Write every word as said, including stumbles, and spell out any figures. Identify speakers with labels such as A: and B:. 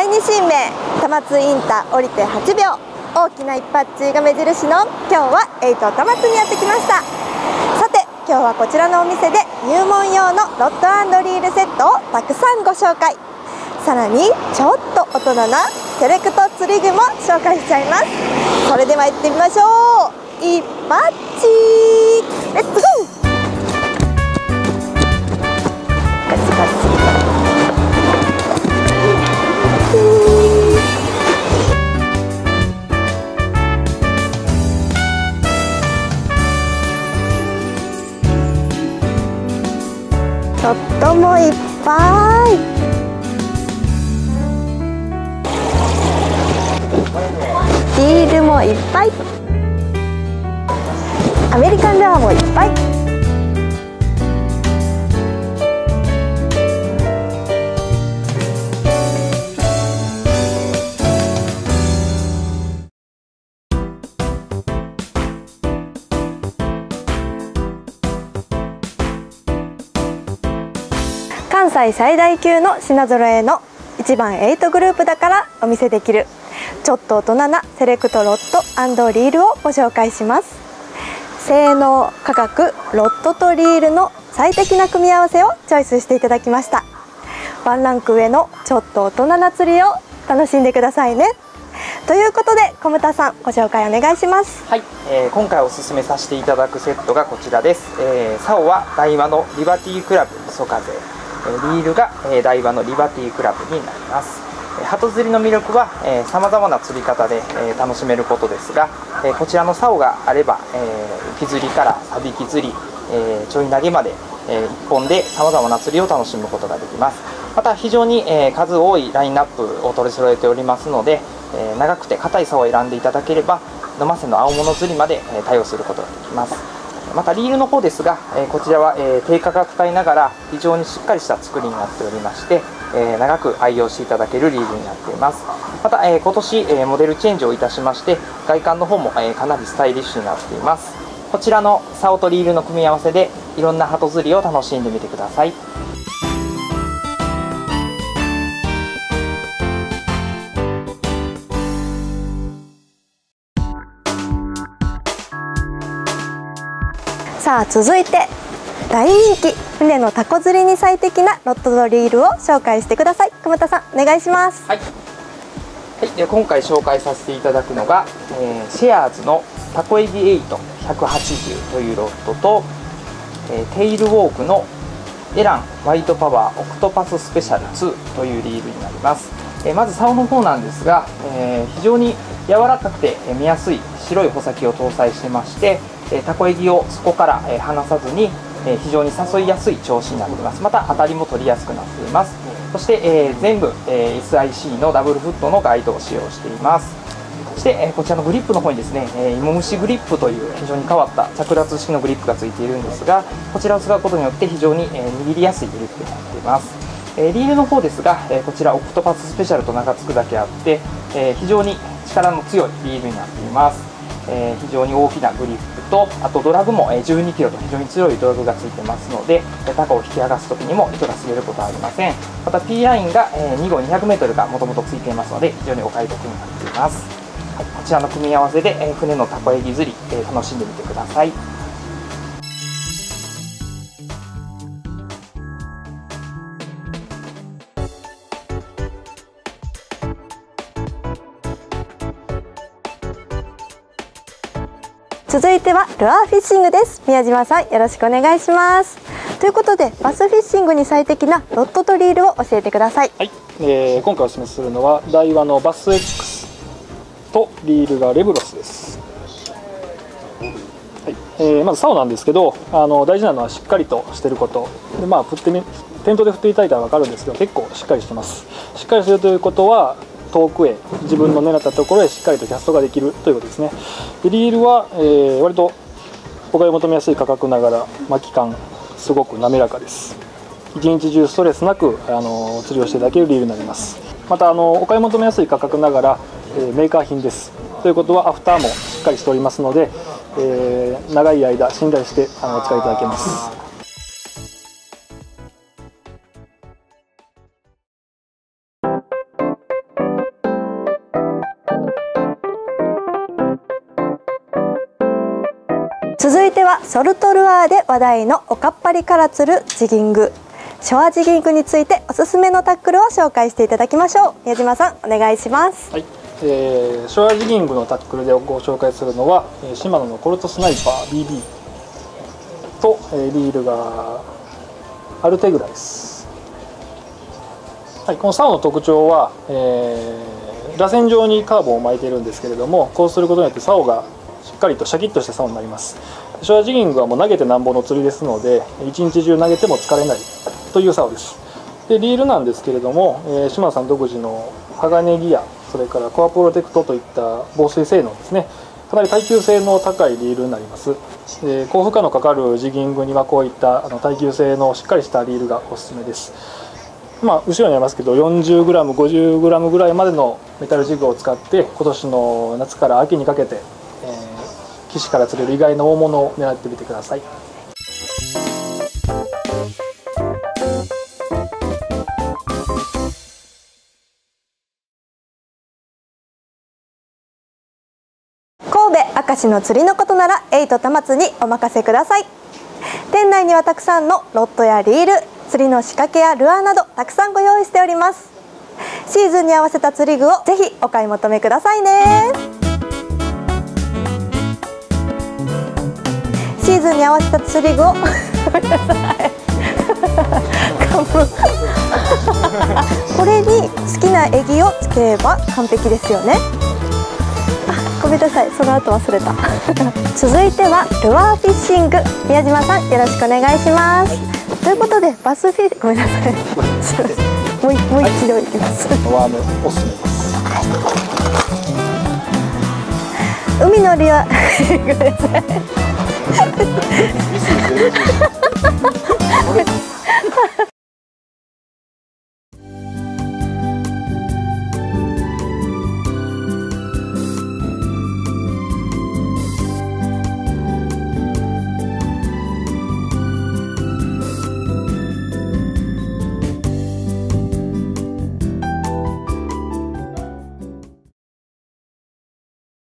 A: だいに新名多摩インター降りてはちびょう、大きな一発が目印の今日はエイト多摩にやってきました。さて今日はこちらのお店で入門用のロッド&リールセットをたくさんご紹介、さらにちょっと大人なセレクト釣り具も紹介しちゃいます。それでは行ってみましょう。一発レッツゴー。ガチガチショットもいっぱい。リールもいっぱい。アメリカンルアーもいっぱい。関西最大級の品揃えの一番エイトグループだからお見せできるちょっと大人なセレクトロッド&リールをご紹介します。性能、価格、ロッドとリールの最適な組み合わせをチョイスしていただきました。ワンランク上のちょっと大人な釣りを楽しんでくださいね。ということで小牟田さん、ご紹介お願いします。
B: はい、えー、今回おすすめさせていただくセットがこちらです。えー、竿は大和のリバティクラブ磯風、リールが大和のリバティクラブになります。鳩釣りの魅力はさまざまな釣り方で楽しめることですが、こちらの竿があれば浮き釣りからサビキ釣り、ちょい投げまでいっぽんでさまざまな釣りを楽しむことができます。また非常に数多いラインナップを取り揃えておりますので、長くて硬い竿を選んでいただければ野間瀬の青物釣りまで対応することができます。またリールの方ですが、えこちらは、え低価格帯ながら非常にしっかりした作りになっておりまして、え長く愛用していただけるリールになっています。また、え今年、えモデルチェンジをいたしまして外観の方も、えかなりスタイリッシュになっています。こちらの竿とリールの組み合わせでいろんな鳩釣りを楽しんでみてください。
A: さあ続いて大人気船のタコ釣りに最適なロッドとリールを紹介してください。小牟田さんお願いします。
B: はい、はい、で今回紹介させていただくのが、えー、シェアーズのタコエギエイトひゃくはちじゅうというロッドと、えー、テイルウォークのエランワイトパワーオクトパススペシャルツーというリールになります。えー、まず竿の方なんですが、えー、非常に柔らかくて見やすい白い穂先を搭載してまして、タコエギをそこから離さずに非常に誘いやすい調子になっています。また当たりも取りやすくなっています。そして、えー、全部、えー、エスアイシー のダブルフットのガイドを使用しています。そして、えー、こちらのグリップの方にですね、えー、芋虫グリップという非常に変わった着脱式のグリップがついているんですが、こちらを使うことによって非常に、えー、握りやすいグリップになっています。えー、リールの方ですが、えー、こちらオクトパススペシャルと名が付くだけあって、えー、非常に力の強いリールになっています。えー、非常に大きなグリップと、あとドラグもじゅうにキロと非常に強いドラグがついてますので、タコを引き上がす時にも糸が滑ることはありません。また P ラインがに号にひゃくメートルがもともとついていますので非常にお買い得になっています。はい、こちらの組み合わせで船のタコエギ釣り楽しんでみてください。
A: 続いてはルアーフィッシングです。宮島さんよろしくお願いします。ということでバスフィッシングに最適なロッドとリールを教えてください。
C: はい、えー、今回お勧めするのは大和のバス X とリールがレブロスです。はい、えー、まず竿なんですけど、あの大事なのはしっかりとしてることで、まあ振ってみ店頭で振っていただいたら分かるんですけど結構しっかりしてます。しっかりしてるということは遠くへ自分の狙ったところへしっかりとキャストができるということですね。でリールは、えー、割とお買い求めやすい価格ながら巻き感すごく滑らかです。一日中ストレスなくあの釣りをしていただけるリールになります。またあのお買い求めやすい価格ながら、えー、メーカー品です。ということはアフターもしっかりしておりますので、えー、長い間信頼してあのお使いいただけます。
A: 続いてはソルトルアーで話題のおかっぱりから釣るジギング、ショアジギングについておすすめのタックルを紹介していただきましょう。宮島さんお願いします。
C: はい、えー、ショアジギングのタックルでご紹介するのは、えー、シマノのコルトスナイパー ビービー と、えー、リールがアルテグラです。はい、この竿の特徴は、えー、螺旋状にカーボンを巻いているんですけれども、こうすることによって竿がしっかりとシャキッとした竿になります。ショアジギングはもう投げてなんぼの釣りですので、一日中投げても疲れないという竿です。でリールなんですけれども、えー、島野さん独自の鋼ギア、それからコアプロテクトといった防水性能ですね、かなり耐久性の高いリールになります。で高負荷のかかるジギングにはこういったあの耐久性のしっかりしたリールがおすすめです。まあ、後ろにありますけど よんじゅうグラム、ごじゅうグラム ぐらいまでのメタルジグを使って今年の夏から秋にかけて、えー、岸から釣れる意外な大物を狙ってみてください。
A: 神戸明石の釣りのことならエイト玉津にお任せください。店内にはたくさんのロッドやリール、釣りの仕掛けやルアーなどたくさんご用意しております。シーズンに合わせた釣り具をぜひお買い求めくださいね。シーズンに合わせた釣り具をごめんなさいこれに好きなエギをつければ完璧ですよね。ごめんなさい、その後忘れた続いてはルアーフィッシング、宮島さんよろしくお願いします。ということでバスフィッごめんなさいもうもう一度いきます。
C: ワームおすすめです。
A: 海のルアーごめんなさい